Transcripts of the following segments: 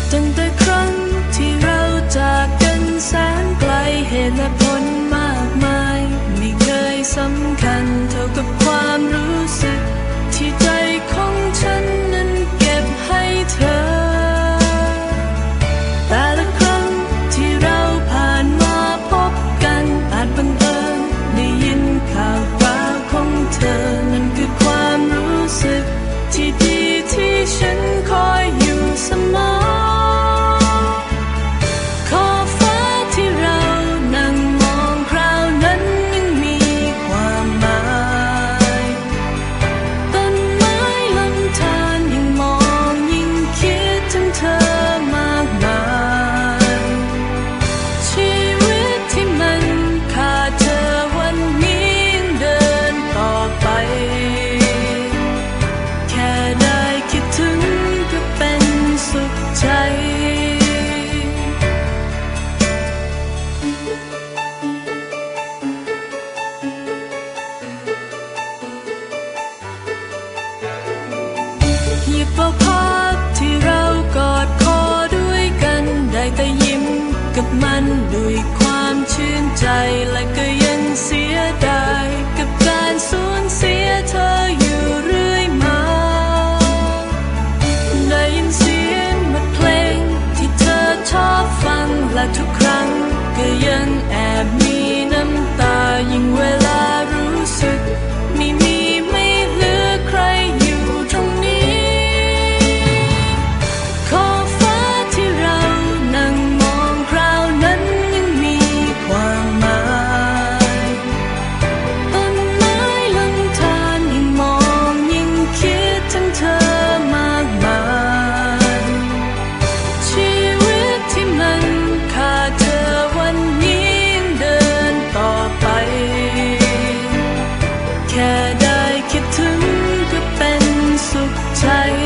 ตั้งแต่ครั้งที่เราจากกันแสนไกลเหตุและผลมากมายไม่เคยสำคัญเท่ากับความรู้สึกที่ใจของฉันนั้นเก็บให้เธอแต่ละครั้งที่เราผ่านมาพบกันอาจบังเอิญได้ยินข่าวคราวของเธอนั่นคือความรู้สึกที่ดีที่ฉันคอยอยู่เสมอขอบฟ้าที่เรานั่งมองคราวนั้นยังมีความหมายต้นไม้ลำธารยิ่งมองยิ่งคิดถึงเธอมากมายชีวิตที่มันขาดเธอวันนี้ยังเดินต่อไปแค่ได้คิดถึงก็เป็นสุขใจหยิบเอาภาพที่เรากอดคอด้วยกันได้แต่ยิ้มกับมันด้วยความชื่นใจและก็ยังเสียดายกับการสูญเสียเธออยู่เรื่อยมาได้ยินเสียงบทเพลงที่เธอชอบฟังและทุกครั้งก็ยังแอบมีน้ำตายิ่งเวลารู้สึกไม่มีไม่เหลือใครอยู่ตรงนี้ขอบฟ้าที่เรานั่งมองคราวนั้นยังมีความหมายต้นไม้ลำธารยิ่งมองยิ่งคิดถึงเธอมากมายชีวิตที่มันขาดเธอวันนี้ยังเดินต่อไปแค่ได้คิดถึงก็เป็นสุขใจ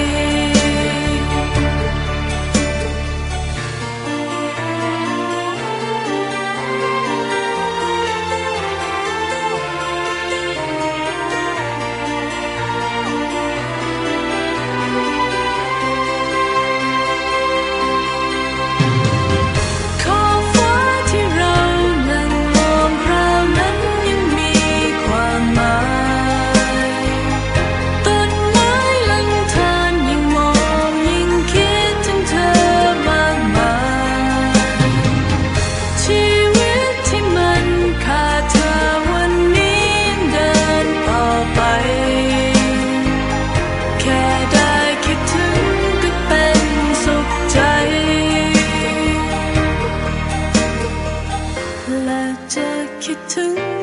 ขอบฟ้าที่เรานั่งมองคราวนั้นยังมีความหมายต้นไม้ลำธารยิ่งมองยิ่งคิดถึงเธอมากมายชีวิตที่มันขาดเธอวันนี้ยังเดินต่อไปแค่ได้คิดถึงก็เป็นสุขใจและจะคิดถึง